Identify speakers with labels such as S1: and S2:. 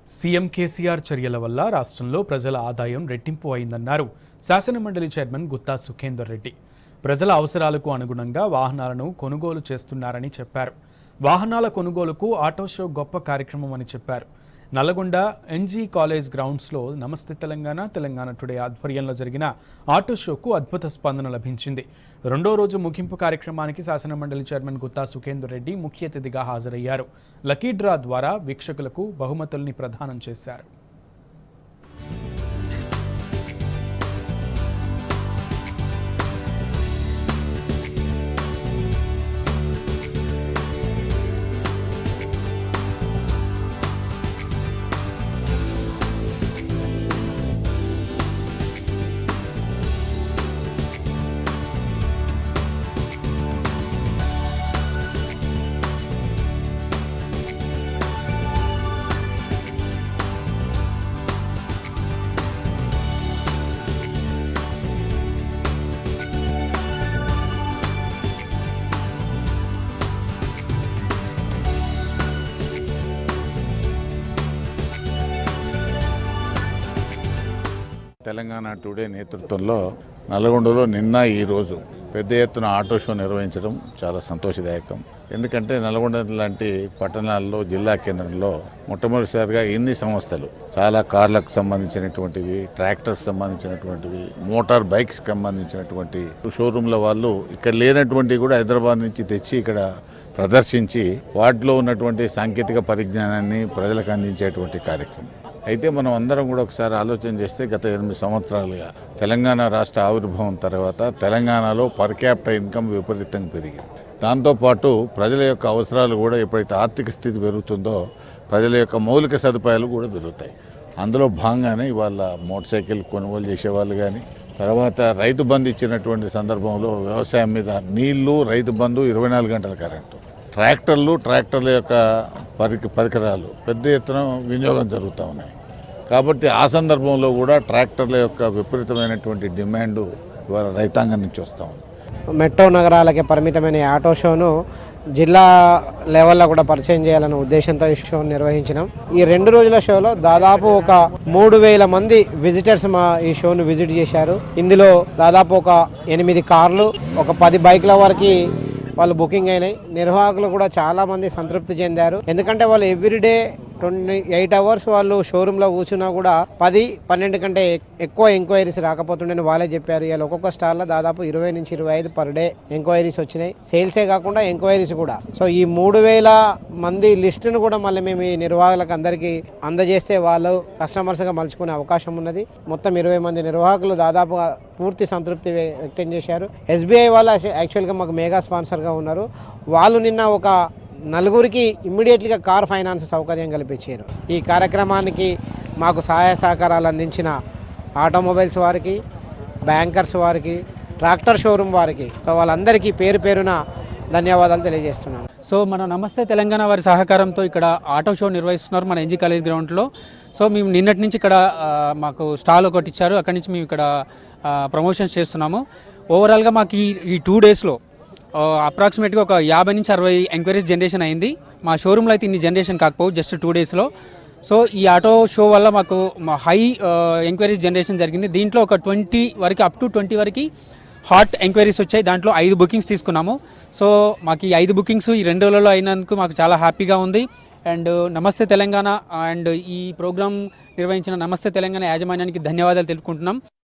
S1: CM KCR చర్యల వల్ల రాష్ట్రంలో ప్రజల ఆదాయం రెట్టింపు అయిందన్నారు శాసనమండలి చైర్మన్ గుత్తా సుఖేందర్ రెడ్డి. ప్రజల అవసరాలకు అనుగుణంగా వాహనాలను కొనుగోలు చేస్తున్నారని చెప్పారు. వాహనాల కొనుగోలుకు ఆటో షో గొప్ప కార్యక్రమం అని చెప్పారు. నల్లగొండ ఎన్జీ కాలేజ్ గ్రౌండ్స్లో నమస్తే తెలంగాణ తెలంగాణ టుడే ఆధ్వర్యంలో జరిగిన ఆటో షోకు అద్భుత స్పందన లభించింది. రెండో రోజు ముగింపు కార్యక్రమానికి శాసనమండలి చైర్మన్ గుత్తా సుఖేందర్ రెడ్డి ముఖ్య అతిథిగా హాజరయ్యారు. లకీ డ్రా ద్వారా వీక్షకులకు బహుమతుల్ని ప్రదానం చేశారు.
S2: తెలంగాణ టుడే నేతృత్వంలో నల్గొండలో నిన్న ఈరోజు పెద్ద ఎత్తున ఆటో షో నిర్వహించడం చాలా సంతోషదాయకం. ఎందుకంటే నల్గొండ లాంటి పట్టణాల్లో జిల్లా కేంద్రంలో మొట్టమొదటిసారిగా ఇన్ని సంస్థలు చాలా కార్లకు సంబంధించినటువంటివి, ట్రాక్టర్స్ సంబంధించినటువంటివి, మోటార్ బైక్స్ సంబంధించినటువంటి షోరూంల వాళ్ళు ఇక్కడ లేనటువంటివి కూడా హైదరాబాద్ నుంచి తెచ్చి ఇక్కడ ప్రదర్శించి వాటిలో ఉన్నటువంటి సాంకేతిక పరిజ్ఞానాన్ని ప్రజలకు అందించేటువంటి కార్యక్రమం. అయితే మనం అందరం కూడా ఒకసారి ఆలోచన చేస్తే గత 8 సంవత్సరాలుగా తెలంగాణ రాష్ట్ర ఆవిర్భావం తర్వాత తెలంగాణలో పర్ క్యాపిటల్ ఇన్కమ్ విపరీతంగా పెరిగింది. దాంతోపాటు ప్రజల యొక్క అవసరాలు కూడా ఎప్పుడైతే ఆర్థిక స్థితి పెరుగుతుందో ప్రజల యొక్క మౌలిక సదుపాయాలు కూడా పెరుగుతాయి. అందులో భాగంగానే ఇవాళ మోటార్ సైకిల్ కొనుగోలు చేసేవాళ్ళు కానీ, తర్వాత రైతు బంధు ఇచ్చినటువంటి సందర్భంలో వ్యవసాయం మీద నీళ్లు, రైతు బంధు, 24 గంటల కరెంటు, ట్రాక్టర్ల యొక్క పరికరాలు పెద్ద ఎత్తున వినియోగం జరుగుతూ ఉన్నాయి. కాబట్టి ఆ సందర్భంలో కూడా ట్రాక్టర్ల యొక్క విపరీతమైనటువంటి డిమాండ్ ఇవాళ రైతాంగం నుంచి వస్తూ ఉంది.
S3: మెట్రో నగరాలకే పరిమితమైన ఆటో షోను జిల్లా లెవెల్లో కూడా పరిచయం చేయాలనే ఉద్దేశంతో ఈ షోను నిర్వహించినాం. ఈ 2 రోజుల షోలో దాదాపు ఒక 3000 మంది విజిటర్స్ ఈ షోను విజిట్ చేశారు. ఇందులో దాదాపు ఒక 8 కార్లు, ఒక 10 బైక్ల వరకు వాళ్ళు బుకింగ్ అయినాయి. నిర్వాహకులు కూడా చాలా మంది సంతృప్తి చెందారు. ఎందుకంటే వాళ్ళు ఎవ్రీడే 28 అవర్స్ వాళ్ళు షోరూంలో కూర్చున్నా కూడా 10-12 కంటే ఎక్కువ ఎంక్వైరీస్ రాకపోతుండని వాళ్ళే చెప్పారు. ఇలా ఒక్కొక్క స్టాల్లో దాదాపు 20 నుంచి 25 పర్ డే ఎంక్వైరీస్ వచ్చినాయి. సేల్సే కాకుండా ఎంక్వైరీస్ కూడా. సో ఈ 3000 మంది లిస్టును కూడా మళ్ళీ మేము ఈ నిర్వాహకులకు అందరికీ అందజేస్తే వాళ్ళు కస్టమర్స్గా మలుచుకునే అవకాశం ఉన్నది. మొత్తం 20 మంది నిర్వాహకులు దాదాపు పూర్తి సంతృప్తి వ్యక్తం చేశారు. SBI వాళ్ళు యాక్చువల్గా మాకు మెగా స్పాన్సర్గా ఉన్నారు. వాళ్ళు నిన్న ఒక 4 ఇమ్మీడియట్లీగా కార్ ఫైనాన్స్ సౌకర్యం కల్పించారు. ఈ కార్యక్రమానికి మాకు సహాయ సహకారాలు అందించిన ఆటోమొబైల్స్ వారికి, బ్యాంకర్స్ వారికి, ట్రాక్టర్ షోరూమ్ వారికి, సో వాళ్ళందరికీ పేరు పేరున ధన్యవాదాలు తెలియజేస్తున్నాను.
S4: సో మన నమస్తే తెలంగాణ వారి సహకారంతో ఇక్కడ ఆటో షో నిర్వహిస్తున్నారు మన ఎన్జీ కాలేజ్ గ్రౌండ్లో. సో మేము నిన్నటి నుంచి ఇక్కడ మాకు స్టాల్ ఒకటి ఇచ్చారు. అక్కడి నుంచి మేము ఇక్కడ ప్రమోషన్స్ చేస్తున్నాము. ఓవరాల్గా మాకు ఈ 2 డేస్లో అప్రాక్సిమేట్గా ఒక 50 నుంచి 60 ఎంక్వైరీస్ జనరేషన్ అయింది. మా షోరూంలో అయితే ఇన్ని జనరేషన్ కాకపోవు జస్ట్ 2 డేస్లో. సో ఈ ఆటో షో వల్ల మాకు హై ఎంక్వైరీస్ జనరేషన్ జరిగింది. దీంట్లో ఒక 20 వరకు అప్ టు 20 వరకు హాట్ ఎంక్వైరీస్ వచ్చాయి. దాంట్లో 5 బుకింగ్స్ తీసుకున్నాము. సో మాకు ఈ 5 బుకింగ్స్ ఈ 2 రోజులలో అయినందుకు మాకు చాలా హ్యాపీగా ఉంది. అండ్ నమస్తే తెలంగాణ అండ్ ఈ ప్రోగ్రామ్ నిర్వహించిన నమస్తే తెలంగాణ యాజమాన్యానికి ధన్యవాదాలు తెలుపుకుంటున్నాం.